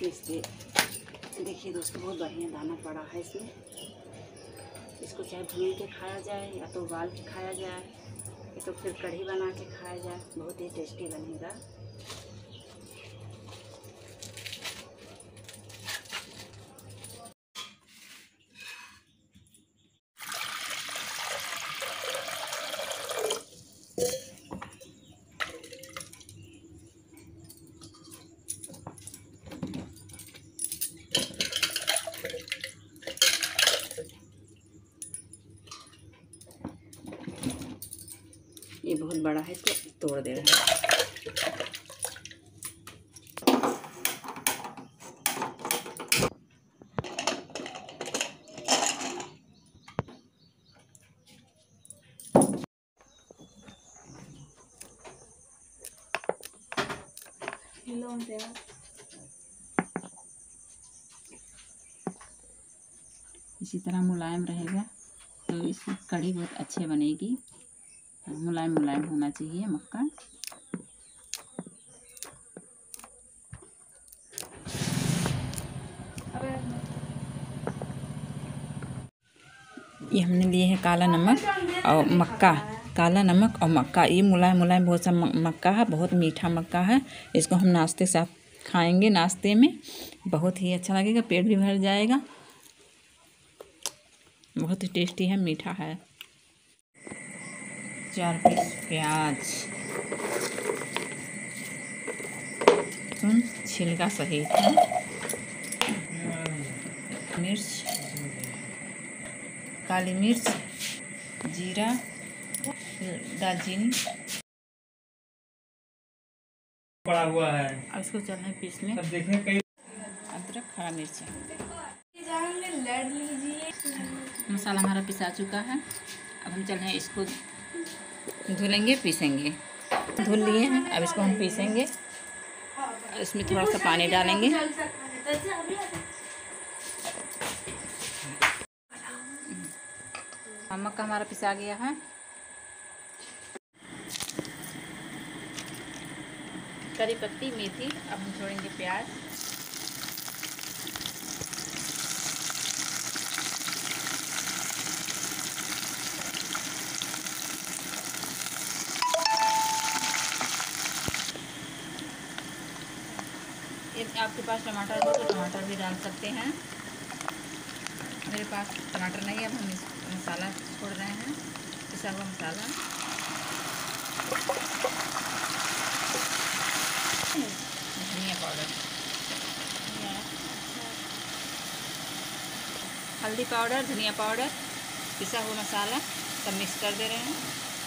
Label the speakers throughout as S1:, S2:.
S1: इसलिए देखिए दोस्तों बहुत बढ़िया दाना पड़ा है इसमें। इसको चाहे भून के खाया जाए या तो उबाल के खाया जाए या तो फिर कढ़ी बना के खाया जाए, बहुत ही टेस्टी बनेगा। ये बहुत बड़ा है तो तोड़ दे रहा है। इसी तरह मुलायम रहेगा तो इसकी कढ़ी बहुत अच्छी बनेगी। मुलायम मुलायम होना चाहिए मक्का। ये हमने लिए है काला नमक और मक्का, काला नमक और मक्का। ये मुलायम मुलायम बहुत सा मक्का है, बहुत मीठा मक्का है। इसको हम नाश्ते साथ खाएंगे, नाश्ते में बहुत ही अच्छा लगेगा, पेट भी भर जाएगा। बहुत ही टेस्टी है, मीठा है। 4 पीस प्याज, छिलका सहित है, मिर्च, काली मिर्च, जीरा, दालचीनी पड़ा हुआ है। अब इसको चलना है पीसने। अब देखें कई अदरक, हरा मिर्चा। मसाला हमारा पिसा चुका है। अब हम चल रहे हैं, इसको धुलेंगे, पीसेंगे। धुल लिए हैं, अब इसको हम पीसेंगे। इसमें थोड़ा सा पानी डालेंगे। मक्का हमारा पिसा गया है। करी पत्ती, मेथी। अब हम छोड़ेंगे प्याज। यदि आपके पास टमाटर हो तो टमाटर भी डाल सकते हैं। मेरे पास टमाटर नहीं है। अब हम इस मसाला छोड़ रहे हैं, पिसा हुआ मसाला। धनिया पाउडर, हल्दी पाउडर, धनिया पाउडर, पिसा हुआ मसाला सब मिक्स कर दे रहे हैं।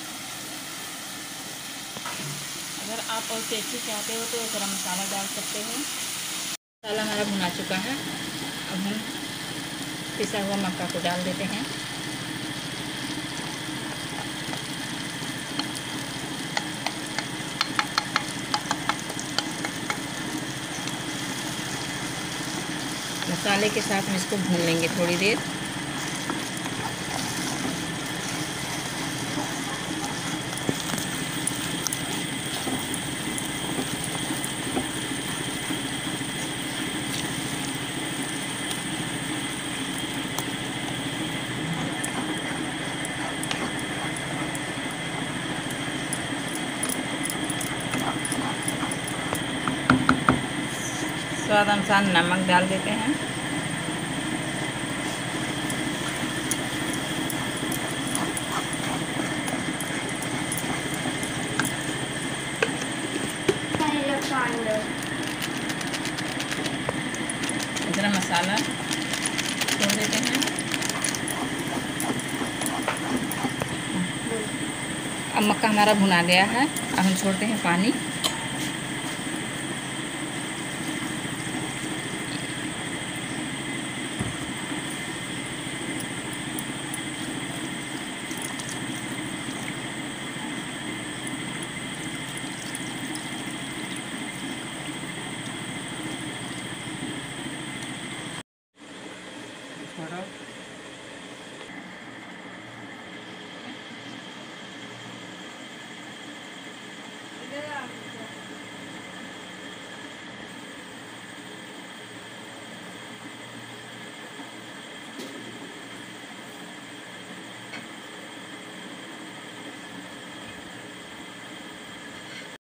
S1: अगर आप और टेस्टी चाहते हो तो गरम मसाला डाल सकते हो। मसाला हमारा भुना चुका है। अब हम पिसा हुआ मक्का को डाल देते हैं। मसाले के साथ हम इसको भून लेंगे थोड़ी देर। स्वाद अनुसार नमक डाल देते हैं। गरम मसाला छोड़ देते हैं। अब मक्का हमारा भुना गया है। अब हम छोड़ते हैं पानी।